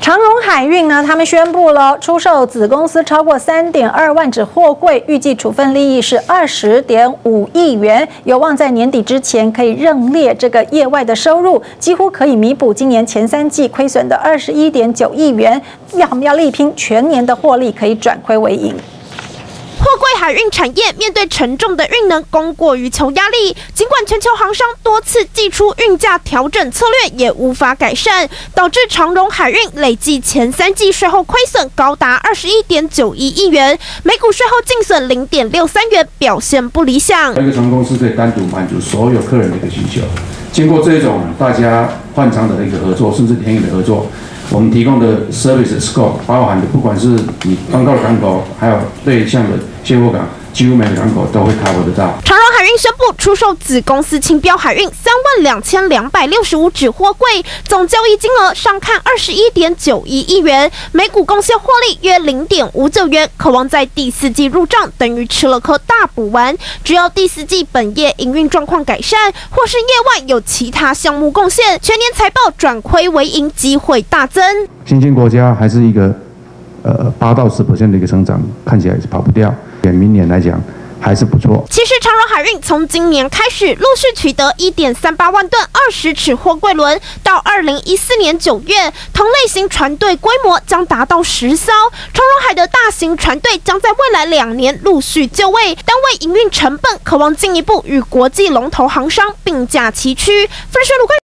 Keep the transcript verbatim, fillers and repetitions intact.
长荣海运呢，他们宣布了出售子公司超过三点二万只货柜，预计处分利益是二十点五亿元，有望在年底之前可以认列这个业外的收入，几乎可以弥补今年前三季亏损的二十一点九亿元。要我们要力拼全年的获利可以转亏为盈。 货柜海运产业面对沉重的运能供过于求压力，尽管全球航商多次祭出运价调整策略，也无法改善，导致长荣海运累计前三季税后亏损高达二十一点九一亿元，每股税后净损零点六三元，表现不理想。 一个船公司可以单独满足所有客人的一个需求，经过这种大家换仓的一个合作，甚至联营的合作。 我们提供的 service scope 包含的，不管是你刚到的港口，还有对向的卸货港，几乎每个港口都会 cover 得到。 长荣海运宣布出售子公司青标海运三万两千两百六十五只货柜，总交易金额上看二十一点九一亿元，每股贡献获利约零点五九元，渴望在第四季入账，等于吃了颗大补丸。只要第四季本业营运状况改善，或是业外有其他项目贡献，全年财报转亏为盈机会大增。 新兴国家还是一个呃八到十 percent 的一个成长，看起来是跑不掉。明年来讲还是不错。 其实长荣海运从今年开始陆续取得 一点三八万吨二十尺货柜轮，到二零一四年九月，同类型船队规模将达到十艘。长荣海的大型船队将在未来两年陆续就位，单位营运成本渴望进一步与国际龙头航商并驾齐驱。分水鲁